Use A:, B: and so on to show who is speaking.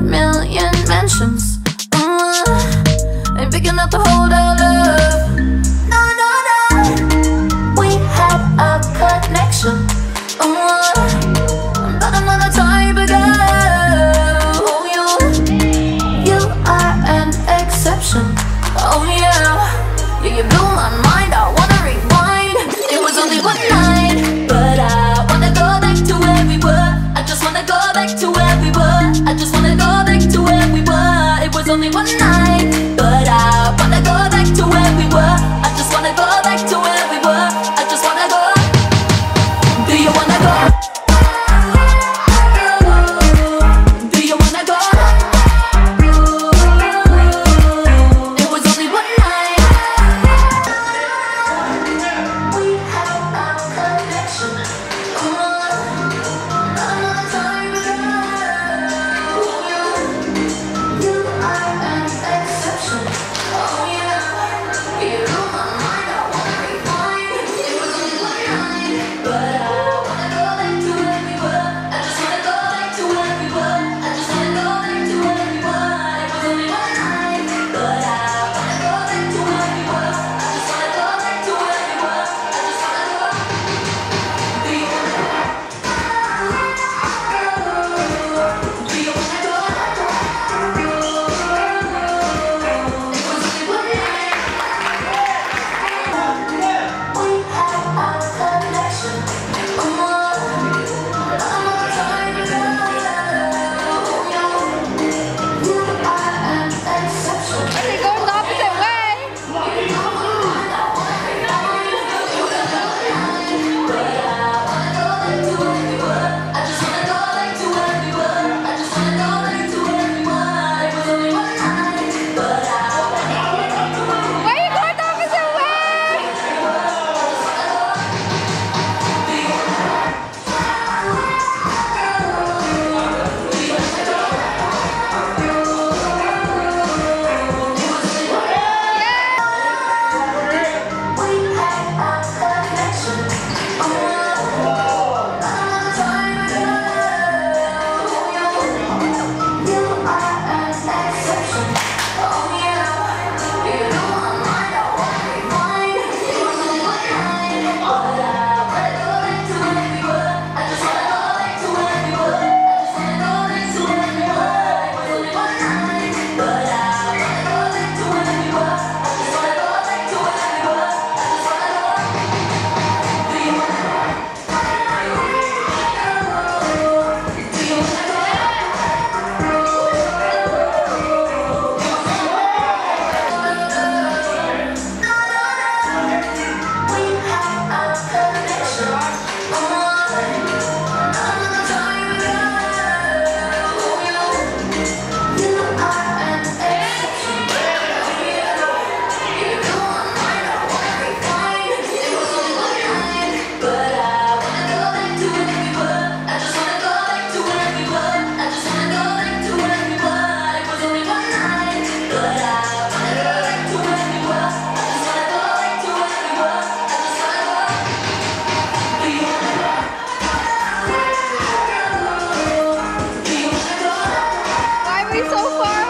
A: million mentions. Ain't big enough to hold our love. No, no, no. We had a connection. But I'm not the type of girl. Oh, you are an exception. Oh yeah, yeah, you blew my mind. I wanna rewind. It was only one night, but I wanna go back to where we were. I just wanna go back to where we were. I just wanna go back to where we were. It was only one night, but I wanna go back to where we were. I just wanna go back to where we were. I just wanna go. Do you wanna go? Do you wanna go? It was only one night. We had a connection. Another time ago. You are an exception. Oh yeah, you blew my mind. I wanna rewind. It was only one night, but I wanna go back to where we were. I just wanna go back to where we were. I just wanna go back to where we were. It was only one night, but I wanna go back to where we were. I just wanna go back to where we were. I just wanna go. Do you wanna go? Do you wanna go? It was only one night. We had a connection. Another time ago. You are an exception.
B: Okay, go the opposite way. Why are you going the opposite way? Why are we so far